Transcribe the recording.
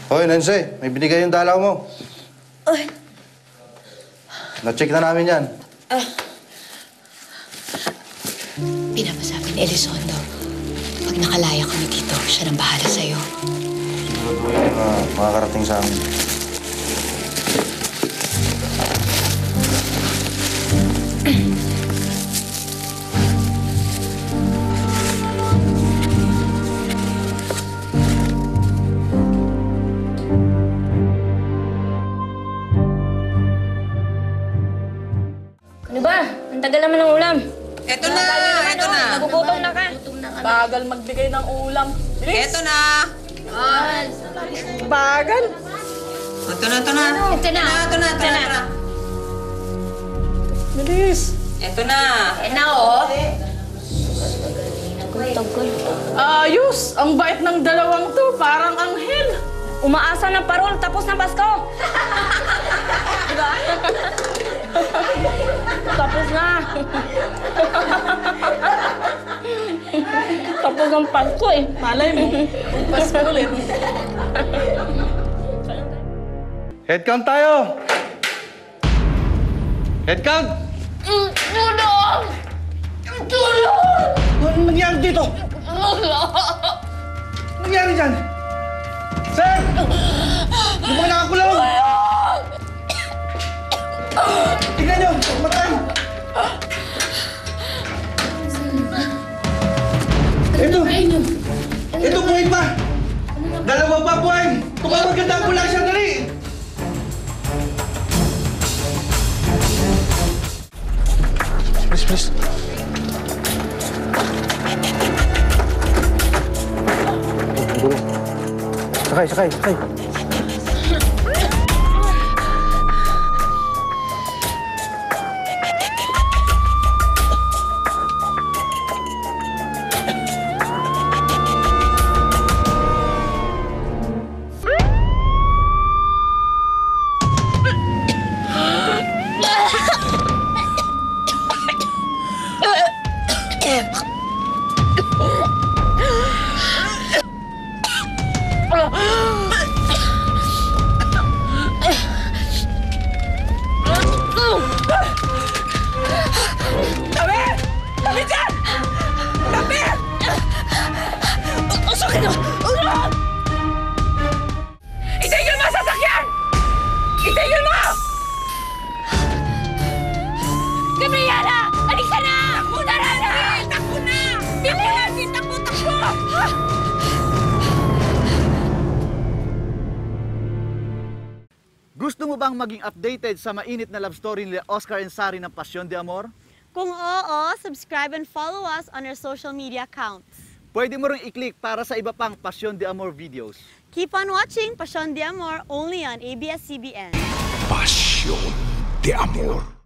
Hoy, Nancy, may binigay yung dalaw mo. Ay. Na-check na namin yan. Pinapasabi ni Elizondo, pag nakalaya kami dito, siya nang bahala sa'yo. Siguraduhin na makakarating sa amin. Ano ba? Ang tagal naman ng ulam. Eto na! Eto na! Nagugutom na ka. Bagal magbigay ng ulam. Bilis! Eto na! Bagal! Ito na, ito na! Ito na. Ito na, ito na! Bilis! Ito na! Tagol. Ayos! Ang bait ng dalawang to, parang anghel. Umaasa ng parol, tapos na Pasko. Tapos na. Tapos ng Pasko eh. Malay mo, Pasko ulit. Head count tayo! Head count! Tulong! Tulong! Ano nangyari dito? Tulong! Ano nangyari dyan? Sir! Hindi mo nakakulong! Tingnan nyo! Matay! Ito buhay pa! Dalawa pa buhay! Tumawag ka ng ambulansya, dali! Please. Sakay. Tabi dyan! Tabi! Usukin mo! Itigil mo ang sasakyan! Itigil mo! Gabriela! Alis ka na! Tara na! Takbo na! Bilis! Takbo! Gusto mo bang maging updated sa mainit na love story nila Oscar and Sari ng Pasyon de Amor? Kung oo, subscribe and follow us on our social media accounts. Pwede mo rin i-click para sa iba pang Pasyon de Amor videos. Keep on watching Passion de Amor only on ABS-CBN. Pasión de amor.